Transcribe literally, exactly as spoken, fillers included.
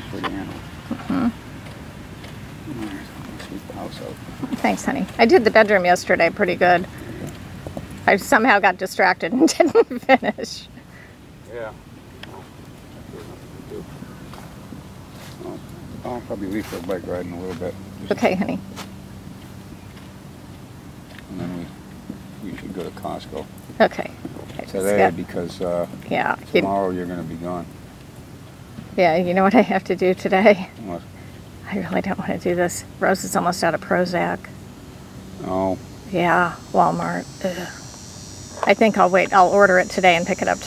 for the animal. Mm-hmm. Alright, I'll sweep the house out. Thanks, honey. I did the bedroom yesterday pretty good. I somehow got distracted and didn't finish. Yeah. I'll, I'll probably leave for a bike ride in a little bit. Okay, honey. And then we, we should go to Costco Okay. I just today got- because uh, yeah. You, tomorrow you're going to be gone. yeah, you know what I have to do today? What? I really don't want to do this. Rose is almost out of Prozac. Oh, Yeah, Walmart. Ugh. I think I'll wait. I'll order it today and pick it up